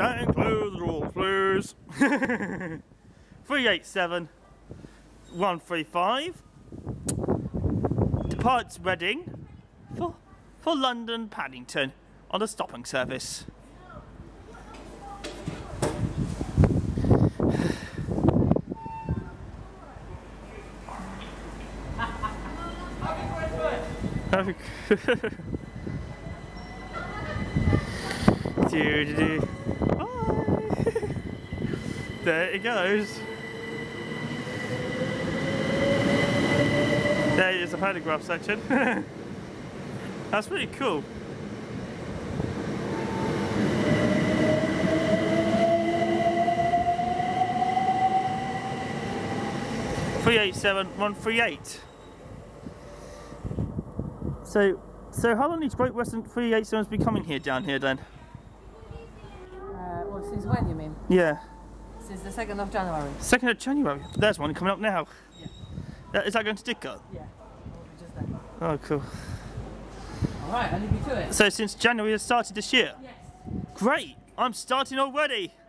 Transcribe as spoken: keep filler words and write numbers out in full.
And close the doors, please. three eight seven, one three five. Departs Reading for, for London Paddington on the stopping service. There it goes. There is a photograph section. That's really cool. three eight seven one three eight. So, so how long has Great Western three eight sevens been coming here down here then? Uh, well, since when you mean? Yeah. Since the second of January. second of January? There's one coming up now. Yeah. That, is that going to Didcot? Yeah. Just there. Oh, cool. Alright, I'll leave you to it. So since January has started this year? Yes. Great! I'm starting already!